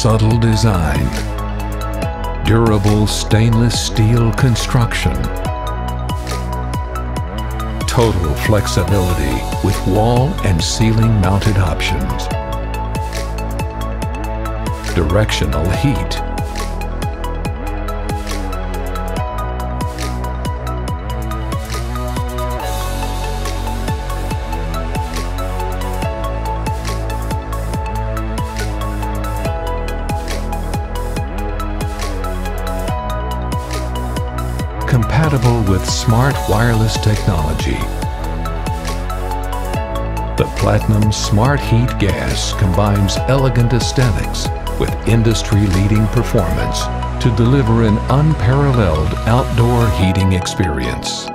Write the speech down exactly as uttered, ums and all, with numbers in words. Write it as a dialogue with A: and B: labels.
A: subtle design, durable stainless steel construction, total flexibility with wall and ceiling mounted options, directional heat, compatible with smart wireless technology. The Platinum Smart-Heat Gas combines elegant aesthetics with industry-leading performance to deliver an unparalleled outdoor heating experience.